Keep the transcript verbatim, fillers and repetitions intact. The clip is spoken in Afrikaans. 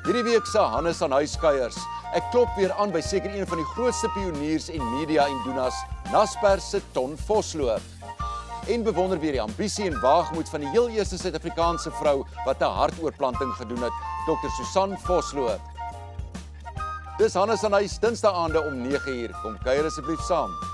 Hierdie week se Hannes aan huiskuiers. Ek klop weer aan by seker een van die grootste pioniers en media en doenas, Naspers se Ton Vosloo. En bewonder weer die ambisie en waagmoed van die heel eerste Suid-Afrikaanse vrou wat 'n hartoortplanting gedoen het, dokter Susan Vosloo. Dis Hannes aan huis, Dinsdae aande om nege uur. Kom kuier asseblief saam.